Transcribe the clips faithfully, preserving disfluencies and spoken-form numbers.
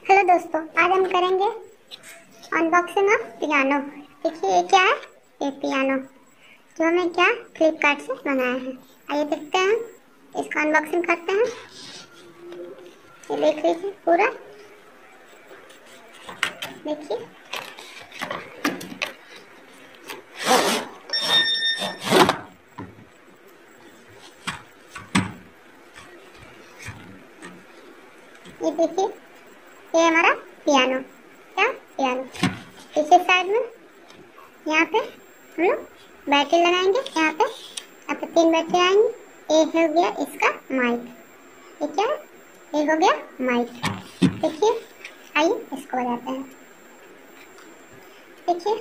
Hello दोस्तों, आज हम करेंगे अनबॉक्सिंग ऑफ पियानो। देखिए ये क्या है, ये पियानो जो हमने क्या फ्लिपकार्ट से मंगाया है। आइए देखते हैं, इसका अनबॉक्सिंग करते हैं। ये देख लीजिए पूरा, देखिए ये देखिए ये हमारा पियानो, क्या पियानो। पीछे साइड में यहाँ पे हम लोग बैटरी लगाएंगे। यहाँ पे यहाँ पे तीन बैटरी आएंगे। ये हो गया इसका माइक, ये क्या है, ये हो गया माइक। देखिए आइए इसको बजाते हैं। देखिए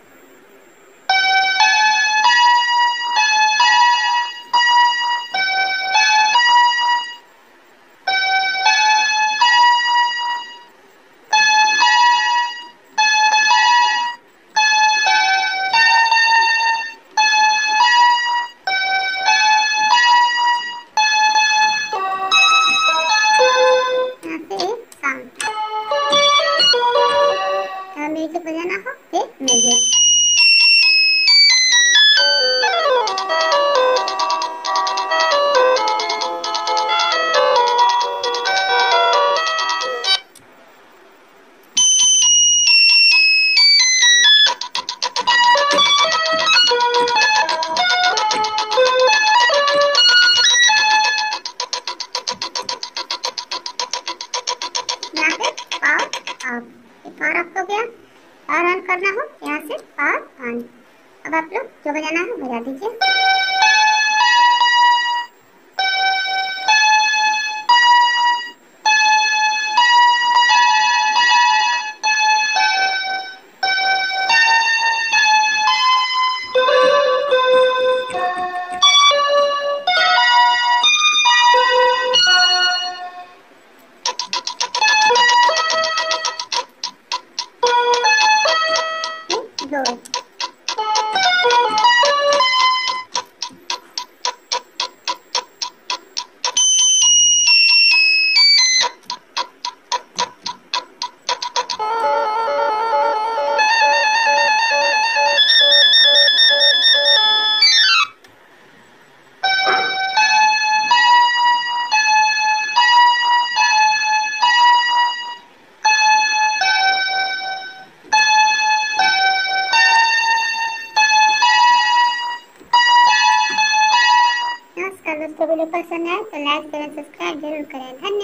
म्यूजिक बजाना हो ये म्यूजिक। यहाँ पे पावर ऑफ, ये पावर ऑफ हो गया। पावर ऑन करना हो यहाँ से पावर ऑन। अब आप लोग जो बजाना है बजा दीजिए। दो दोस्तों, वीडियो पसंद आए तो लाइक करें, सब्सक्राइब जरूर करें। धन्यवाद।